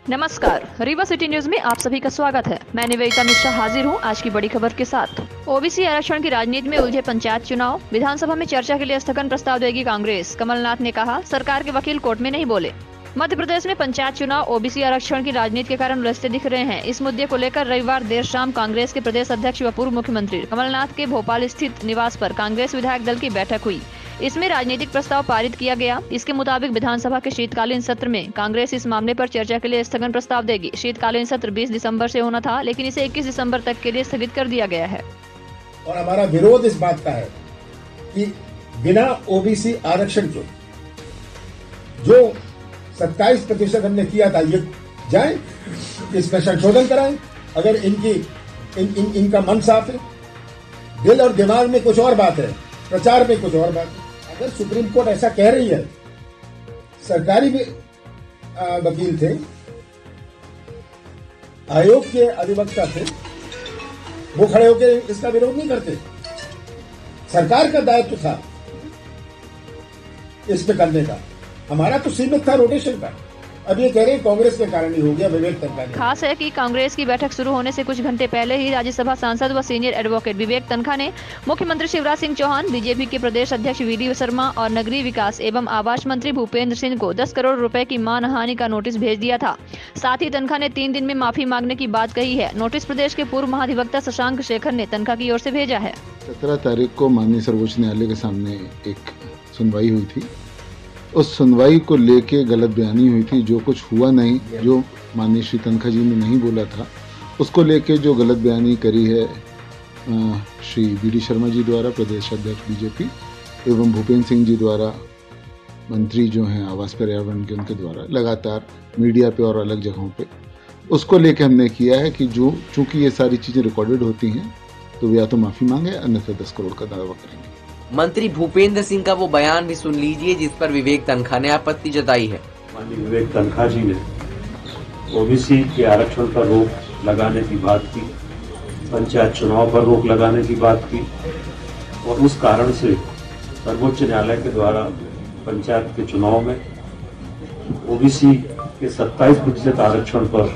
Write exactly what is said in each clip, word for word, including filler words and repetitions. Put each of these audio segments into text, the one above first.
नमस्कार, Rewa city news में आप सभी का स्वागत है। मैं निवेदिता मिश्रा हाजिर हूं आज की बड़ी खबर के साथ। ओबीसी आरक्षण की राजनीति में उलझे पंचायत चुनाव, विधानसभा में चर्चा के लिए स्थगन प्रस्ताव देगी कांग्रेस। कमलनाथ ने कहा, सरकार के वकील कोर्ट में नहीं बोले। मध्य प्रदेश में पंचायत चुनाव ओबीसी आरक्षण की राजनीति के कारण उलझते दिख रहे हैं। इस मुद्दे को लेकर रविवार देर शाम कांग्रेस के प्रदेश अध्यक्ष व पूर्व मुख्यमंत्री कमलनाथ के भोपाल स्थित निवास पर कांग्रेस विधायक दल की बैठक हुई। इसमें राजनीतिक प्रस्ताव पारित किया गया। इसके मुताबिक विधानसभा के शीतकालीन सत्र में कांग्रेस इस मामले पर चर्चा के लिए स्थगन प्रस्ताव देगी। शीतकालीन सत्र बीस दिसंबर से होना था, लेकिन इसे इक्कीस दिसंबर तक के लिए स्थगित कर दिया गया है। और हमारा विरोध इस बात का है कि बिना ओबीसी आरक्षण के जो सत्ताईस प्रतिशत हमने किया था, ये जाए, इसमें संशोधन कराएं। अगर इनकी इन, इन, इनका मन साफ है, दिल और दिमाग में कुछ और बात है, प्रचार में कुछ और बात है। अगर सुप्रीम कोर्ट ऐसा कह रही है, सरकारी भी आ, वकील थे, आयोग के अधिवक्ता थे, वो खड़े होकर इसका विरोध नहीं करते। सरकार का दायित्व था इस पे करने का, हमारा तो सीमित था रोटेशन का। अब ये कह रहे हैं कांग्रेस के कारण ही हो गया, विवेक तनखा ने। खास है कि कांग्रेस की बैठक शुरू होने से कुछ घंटे पहले ही राज्यसभा सांसद व सीनियर एडवोकेट विवेक तनखा ने मुख्यमंत्री शिवराज सिंह चौहान, बीजेपी के प्रदेश अध्यक्ष वीडी शर्मा और नगरीय विकास एवं आवास मंत्री भूपेंद्र सिंह को दस करोड़ रुपए की मानहानि का नोटिस भेज दिया था। साथ ही तनखा ने तीन दिन में माफी मांगने की बात कही है। नोटिस प्रदेश के पूर्व महाधिवक्ता शशांक शेखर ने तनखा की ओर से भेजा है। सत्रह तारीख को माननीय सर्वोच्च न्यायालय के सामने एक सुनवाई हुई थी। उस सुनवाई को लेके गलत बयानी हुई थी। जो कुछ हुआ नहीं, जो माननीय श्री तनखा जी ने नहीं बोला था, उसको लेके जो गलत बयानी करी है श्री वीडी शर्मा जी द्वारा, प्रदेश अध्यक्ष बीजेपी, एवं भूपेंद्र सिंह जी द्वारा, मंत्री जो हैं आवास पर्यावरण के, उनके द्वारा लगातार मीडिया पे और अलग जगहों पे, उसको लेके हमने किया है कि जो चूंकि ये सारी चीज़ें रिकॉर्डेड होती हैं, तो वे या तो माफ़ी मांगे, अन्यथा दस करोड़ का दावा करेंगे। मंत्री भूपेंद्र सिंह का वो बयान भी सुन लीजिए जिस पर विवेक तनखा ने आपत्ति जताई है। माननीय विवेक तनखा जी ने ओबीसी के आरक्षण पर रोक लगाने की बात की, पंचायत चुनाव पर रोक लगाने की बात की, और उस कारण से सर्वोच्च न्यायालय के द्वारा पंचायत के चुनाव में ओबीसी के सत्ताईस प्रतिशत आरक्षण पर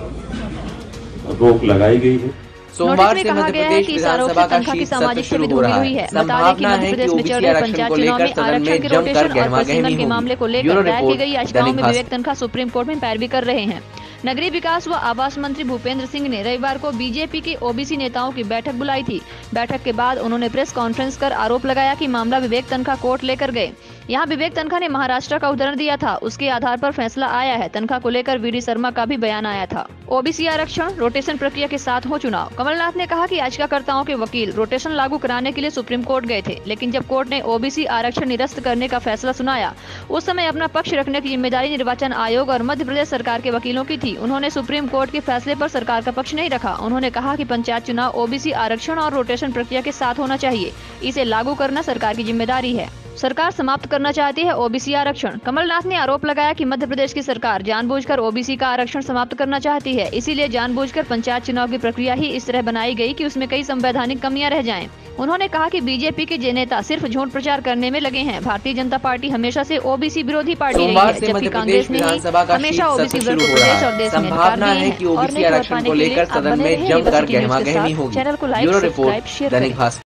रोक लगाई गई है। सोमवार से मध्य प्रदेश विधानसभा का शीत सत्र शुरू हो रहा है। संभावना है कि ओबीसी आरक्षण को लेकर सदन में जमकर गहमागहमी होगी। मामले को लेकर दायर की गई याचिकाओं में विवेक तनखा सुप्रीम कोर्ट में पैरवी कर रहे हैं। नगरीय विकास व आवास मंत्री भूपेंद्र सिंह ने रविवार को बीजेपी के ओबीसी नेताओं की बैठक बुलाई थी। बैठक के बाद उन्होंने प्रेस कॉन्फ्रेंस कर आरोप लगाया कि मामला विवेक तनखा कोर्ट लेकर गए। यहाँ विवेक तनखा ने महाराष्ट्र का उदाहरण दिया था, उसके आधार पर फैसला आया है। तनखा को लेकर वीडी शर्मा का भी बयान आया था। ओबीसी आरक्षण रोटेशन प्रक्रिया के साथ हो चुनाव। कमलनाथ ने कहा कि याचिकाकर्ताओं के वकील रोटेशन लागू कराने के लिए सुप्रीम कोर्ट गए थे, लेकिन जब कोर्ट ने ओबीसी आरक्षण निरस्त करने का फैसला सुनाया, उस समय अपना पक्ष रखने की जिम्मेदारी निर्वाचन आयोग और मध्य प्रदेश सरकार के वकीलों की थी। उन्होंने सुप्रीम कोर्ट के फैसले पर सरकार का पक्ष नहीं रखा। उन्होंने कहा कि पंचायत चुनाव ओबीसी आरक्षण और रोटेशन प्रक्रिया के साथ होना चाहिए। इसे लागू करना सरकार की जिम्मेदारी है। सरकार समाप्त करना चाहती है ओबीसी आरक्षण। कमलनाथ ने आरोप लगाया कि मध्य प्रदेश की सरकार जानबूझकर ओबीसी का आरक्षण समाप्त करना चाहती है। इसीलिए जानबूझकर पंचायत चुनाव की प्रक्रिया ही इस तरह बनाई गई कि उसमें कई संवैधानिक कमियां रह जाएं। उन्होंने कहा कि बीजेपी के जे नेता सिर्फ झूठ प्रचार करने में लगे हैं। भारतीय जनता पार्टी हमेशा से ओबीसी विरोधी पार्टी रही है, जबकि कांग्रेस ने हमेशा ओबीसी वर्ग को प्रदेश और देश में नकार दिए हैं। और नई खबर पाने के लिए आप बने रहिए रीवा सिटी न्यूज़ के साथ। चैनल को लाइक, सब्सक्राइब, शेयर करें।